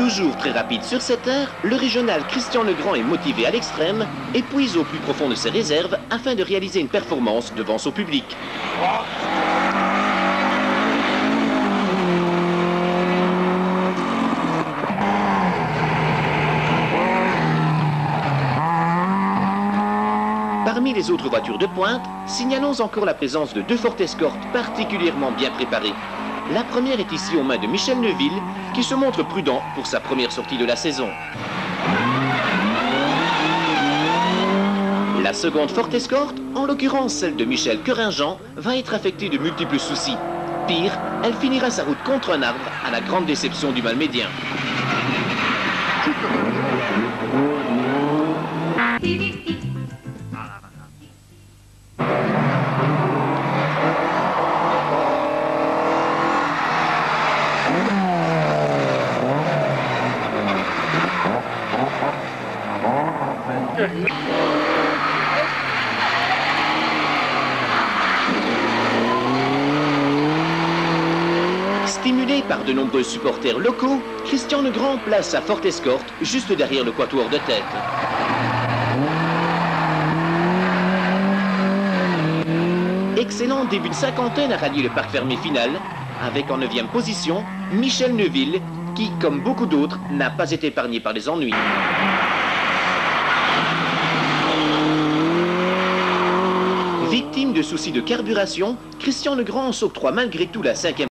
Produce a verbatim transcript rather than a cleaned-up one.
Toujours très rapide sur cette aire, le régional Christian Legrand est motivé à l'extrême et puise au plus profond de ses réserves afin de réaliser une performance devant son public. Parmi les autres voitures de pointe, signalons encore la présence de deux Ford Escort particulièrement bien préparées. La première est ici aux mains de Michel Neuville, qui se montre prudent pour sa première sortie de la saison. La seconde Ford Escort, en l'occurrence celle de Michel Queringent, va être affectée de multiples soucis. Pire, elle finira sa route contre un arbre, à la grande déception du Malmédien. Stimulé par de nombreux supporters locaux, Christian Legrand place sa Ford Escort juste derrière le quatuor de tête. Excellent début de cinquantaine à rallier le parc fermé final, avec en neuvième position Michel Neuville, qui, comme beaucoup d'autres, n'a pas été épargné par les ennuis. Victime de soucis de carburation, Christian Legrand s'octroie malgré tout la cinquième